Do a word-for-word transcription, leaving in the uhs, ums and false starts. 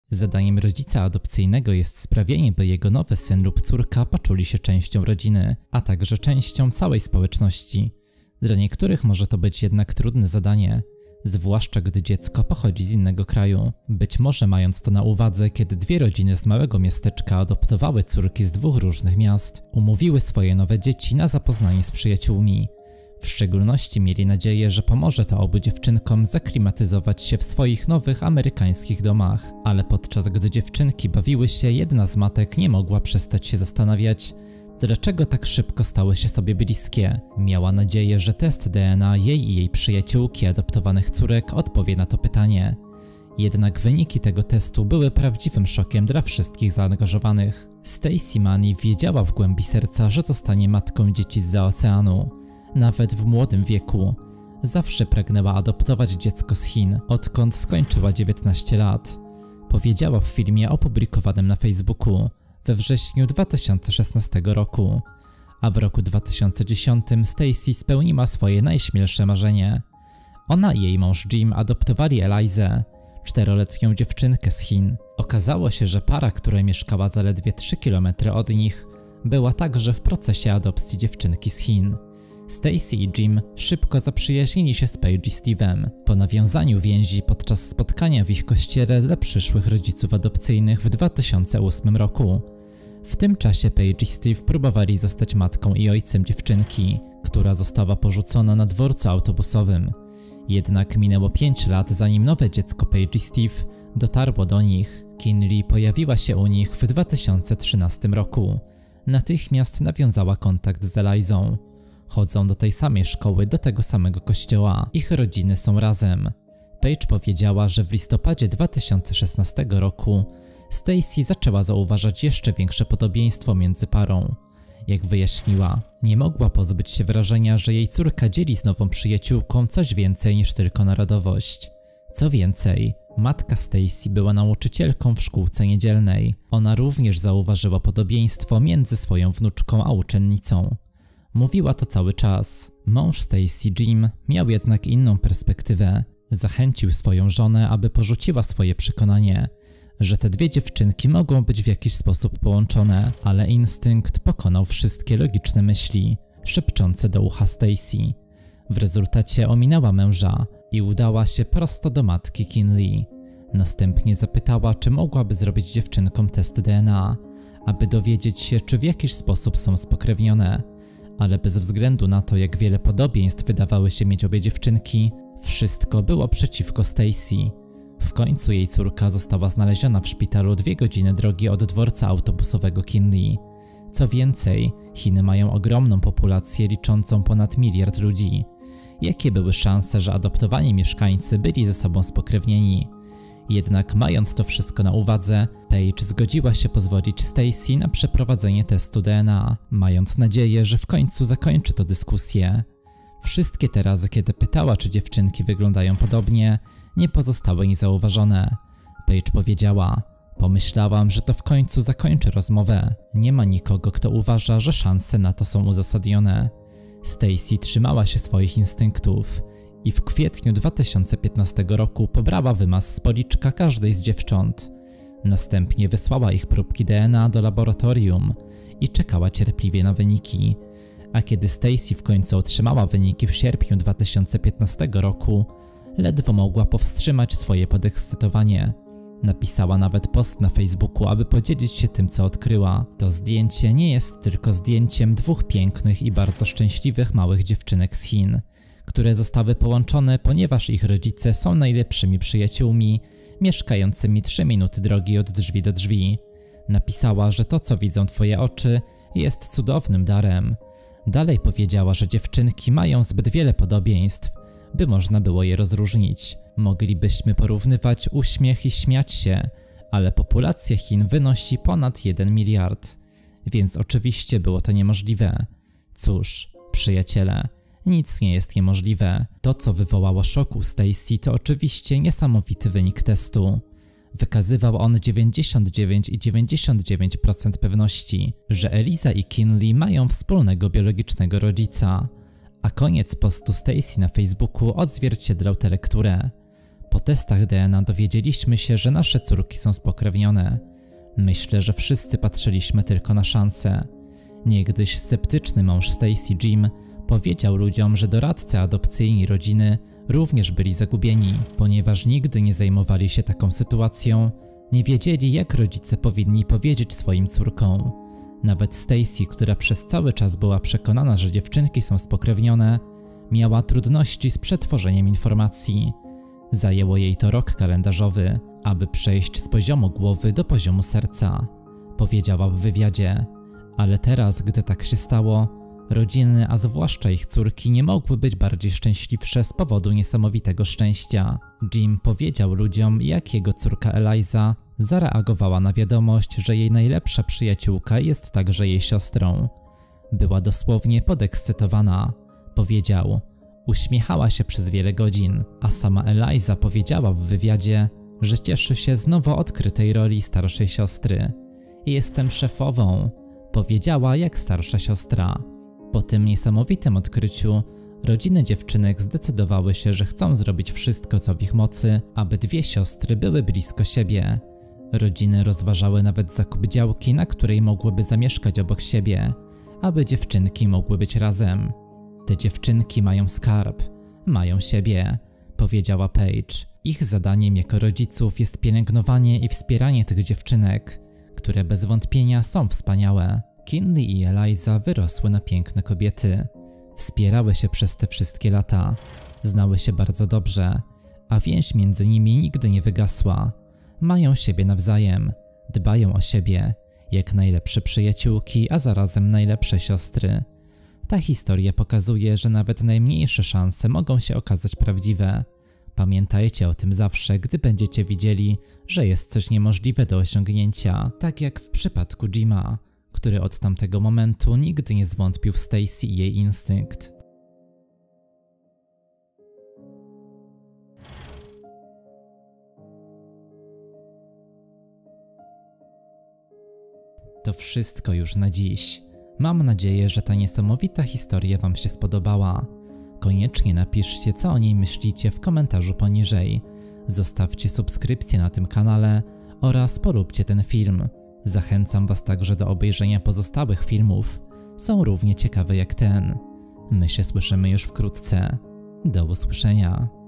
Zadaniem rodzica adopcyjnego jest sprawienie, by jego nowy syn lub córka poczuli się częścią rodziny, a także częścią całej społeczności. Dla niektórych może to być jednak trudne zadanie, zwłaszcza gdy dziecko pochodzi z innego kraju. Być może mając to na uwadze, kiedy dwie rodziny z małego miasteczka adoptowały córki z dwóch różnych miast, umówiły swoje nowe dzieci na zapoznanie z przyjaciółmi. W szczególności mieli nadzieję, że pomoże to obu dziewczynkom zaklimatyzować się w swoich nowych amerykańskich domach. Ale podczas gdy dziewczynki bawiły się, jedna z matek nie mogła przestać się zastanawiać, dlaczego tak szybko stały się sobie bliskie. Miała nadzieję, że test D N A jej i jej przyjaciółki adoptowanych córek odpowie na to pytanie. Jednak wyniki tego testu były prawdziwym szokiem dla wszystkich zaangażowanych. Stacey Money wiedziała w głębi serca, że zostanie matką dzieci zza oceanu. Nawet w młodym wieku. Zawsze pragnęła adoptować dziecko z Chin, odkąd skończyła dziewiętnaście lat. Powiedziała w filmie opublikowanym na Facebooku we wrześniu dwa tysiące szesnastego roku, a w roku dwa tysiące dziesiątym Stacey spełniła swoje najśmielsze marzenie. Ona i jej mąż Jim adoptowali Elizę, czteroletnią dziewczynkę z Chin. Okazało się, że para, która mieszkała zaledwie trzy kilometry od nich, była także w procesie adopcji dziewczynki z Chin. Stacey i Jim szybko zaprzyjaźnili się z Paige i Steve'em po nawiązaniu więzi podczas spotkania w ich kościele dla przyszłych rodziców adopcyjnych w dwa tysiące ósmym roku. W tym czasie Paige i Steve próbowali zostać matką i ojcem dziewczynki, która została porzucona na dworcu autobusowym. Jednak minęło pięć lat, zanim nowe dziecko Paige i Steve dotarło do nich. Kinley pojawiła się u nich w dwa tysiące trzynastym roku. Natychmiast nawiązała kontakt z Elizą. Chodzą do tej samej szkoły, do tego samego kościoła. Ich rodziny są razem. Paige powiedziała, że w listopadzie dwa tysiące szesnastego roku Stacey zaczęła zauważać jeszcze większe podobieństwo między parą. Jak wyjaśniła, nie mogła pozbyć się wrażenia, że jej córka dzieli z nową przyjaciółką coś więcej niż tylko narodowość. Co więcej, matka Stacey była nauczycielką w szkółce niedzielnej. Ona również zauważyła podobieństwo między swoją wnuczką a uczennicą. Mówiła to cały czas. Mąż Stacey, Jim, miał jednak inną perspektywę. Zachęcił swoją żonę, aby porzuciła swoje przekonanie, że te dwie dziewczynki mogą być w jakiś sposób połączone, ale instynkt pokonał wszystkie logiczne myśli, szepczące do ucha Stacey. W rezultacie ominęła męża i udała się prosto do matki Kinley. Następnie zapytała, czy mogłaby zrobić dziewczynkom test D N A, aby dowiedzieć się, czy w jakiś sposób są spokrewnione. Ale bez względu na to, jak wiele podobieństw wydawały się mieć obie dziewczynki, wszystko było przeciwko Stacey. W końcu jej córka została znaleziona w szpitalu dwie godziny drogi od dworca autobusowego Kinley. Co więcej, Chiny mają ogromną populację liczącą ponad miliard ludzi. Jakie były szanse, że adoptowani mieszkańcy byli ze sobą spokrewnieni? Jednak mając to wszystko na uwadze, Paige zgodziła się pozwolić Stacey na przeprowadzenie testu D N A, mając nadzieję, że w końcu zakończy to dyskusję. Wszystkie te razy, kiedy pytała, czy dziewczynki wyglądają podobnie, nie pozostały niezauważone. Paige powiedziała: pomyślałam, że to w końcu zakończy rozmowę. Nie ma nikogo, kto uważa, że szanse na to są uzasadnione. Stacey trzymała się swoich instynktów i w kwietniu dwa tysiące piętnastego roku pobrała wymaz z policzka każdej z dziewcząt. Następnie wysłała ich próbki D N A do laboratorium i czekała cierpliwie na wyniki. A kiedy Stacey w końcu otrzymała wyniki w sierpniu dwa tysiące piętnastego roku, ledwo mogła powstrzymać swoje podekscytowanie. Napisała nawet post na Facebooku, aby podzielić się tym, co odkryła. To zdjęcie nie jest tylko zdjęciem dwóch pięknych i bardzo szczęśliwych małych dziewczynek z Chin, które zostały połączone, ponieważ ich rodzice są najlepszymi przyjaciółmi, mieszkającymi trzy minuty drogi od drzwi do drzwi. Napisała, że to, co widzą twoje oczy, jest cudownym darem. Dalej powiedziała, że dziewczynki mają zbyt wiele podobieństw, by można było je rozróżnić. Moglibyśmy porównywać uśmiech i śmiać się, ale populacja Chin wynosi ponad jeden miliard, więc oczywiście było to niemożliwe. Cóż, przyjaciele, nic nie jest niemożliwe. To, co wywołało szok u Stacey, to oczywiście niesamowity wynik testu. Wykazywał on dziewięćdziesiąt dziewięć przecinek dziewięćdziesiąt dziewięć procent pewności, że Eliza i Kinley mają wspólnego biologicznego rodzica, a koniec postu Stacey na Facebooku odzwierciedlał tę lekturę. Po testach D N A dowiedzieliśmy się, że nasze córki są spokrewnione. Myślę, że wszyscy patrzyliśmy tylko na szansę. Niegdyś sceptyczny mąż Stacy, Jim, powiedział ludziom, że doradcy adopcyjni rodziny również byli zagubieni, ponieważ nigdy nie zajmowali się taką sytuacją, nie wiedzieli, jak rodzice powinni powiedzieć swoim córkom. Nawet Stacy, która przez cały czas była przekonana, że dziewczynki są spokrewnione, miała trudności z przetworzeniem informacji. Zajęło jej to rok kalendarzowy, aby przejść z poziomu głowy do poziomu serca, powiedziała w wywiadzie. Ale teraz, gdy tak się stało, rodziny, a zwłaszcza ich córki, nie mogły być bardziej szczęśliwsze z powodu niesamowitego szczęścia. Jim powiedział ludziom, jak jego córka Eliza zareagowała na wiadomość, że jej najlepsza przyjaciółka jest także jej siostrą. Była dosłownie podekscytowana. Powiedział: uśmiechała się przez wiele godzin, a sama Eliza powiedziała w wywiadzie, że cieszy się z nowo odkrytej roli starszej siostry. Jestem szefową, powiedziała jak starsza siostra. Po tym niesamowitym odkryciu rodziny dziewczynek zdecydowały się, że chcą zrobić wszystko, co w ich mocy, aby dwie siostry były blisko siebie. Rodziny rozważały nawet zakup działki, na której mogłyby zamieszkać obok siebie, aby dziewczynki mogły być razem. Te dziewczynki mają skarb, mają siebie, powiedziała Paige. Ich zadaniem jako rodziców jest pielęgnowanie i wspieranie tych dziewczynek, które bez wątpienia są wspaniałe. Kinley i Eliza wyrosły na piękne kobiety. Wspierały się przez te wszystkie lata. Znały się bardzo dobrze, a więź między nimi nigdy nie wygasła. Mają siebie nawzajem, dbają o siebie, jak najlepsze przyjaciółki, a zarazem najlepsze siostry. Ta historia pokazuje, że nawet najmniejsze szanse mogą się okazać prawdziwe. Pamiętajcie o tym zawsze, gdy będziecie widzieli, że jest coś niemożliwe do osiągnięcia, tak jak w przypadku Jima, który od tamtego momentu nigdy nie zwątpił w Stacy i jej instynkt. To wszystko już na dziś. Mam nadzieję, że ta niesamowita historia Wam się spodobała. Koniecznie napiszcie, co o niej myślicie w komentarzu poniżej. Zostawcie subskrypcję na tym kanale oraz polubcie ten film. Zachęcam Was także do obejrzenia pozostałych filmów. Są równie ciekawe jak ten. My się słyszymy już wkrótce. Do usłyszenia.